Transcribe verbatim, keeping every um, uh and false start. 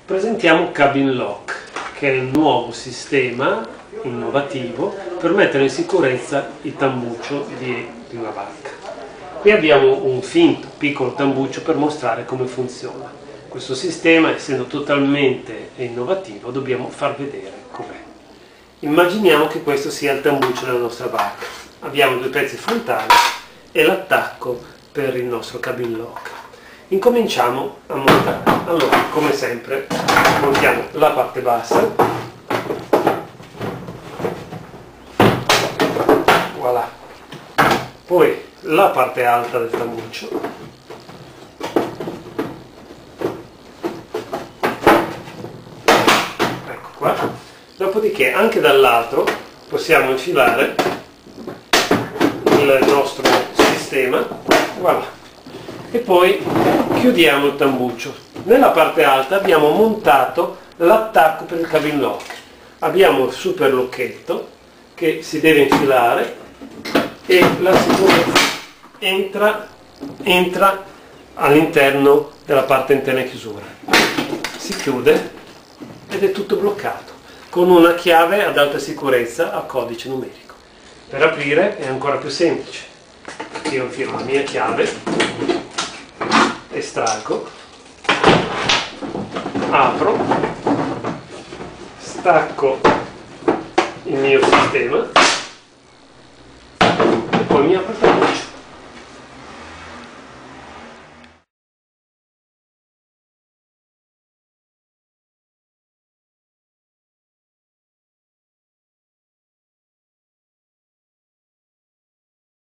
Presentiamo Cabin Lock, che è il nuovo sistema innovativo per mettere in sicurezza il tambuccio di, di una barca. Qui abbiamo un finto piccolo tambuccio per mostrare come funziona. Questo sistema, essendo totalmente innovativo, dobbiamo far vedere com'è. Immaginiamo che questo sia il tambuccio della nostra barca. Abbiamo due pezzi frontali e l'attacco per il nostro cabin lock. Incominciamo a montare. Allora, come sempre, montiamo la parte bassa. Voilà. Poi la parte alta del tambuccio. Ecco qua. Dopodiché anche dall'altro possiamo infilare il nostro sistema. Voilà. E poi chiudiamo il tambuccio. Nella parte alta abbiamo montato l'attacco per il cabin lock. Abbiamo il super locchetto che si deve infilare e la sicurezza entra, entra all'interno della parte interna chiusura. Si chiude ed è tutto bloccato con una chiave ad alta sicurezza a codice numerico. Per aprire è ancora più semplice. Io infilo la mia chiave, estraggo, apro, stacco il mio sistema e poi mi apro il tambuccio.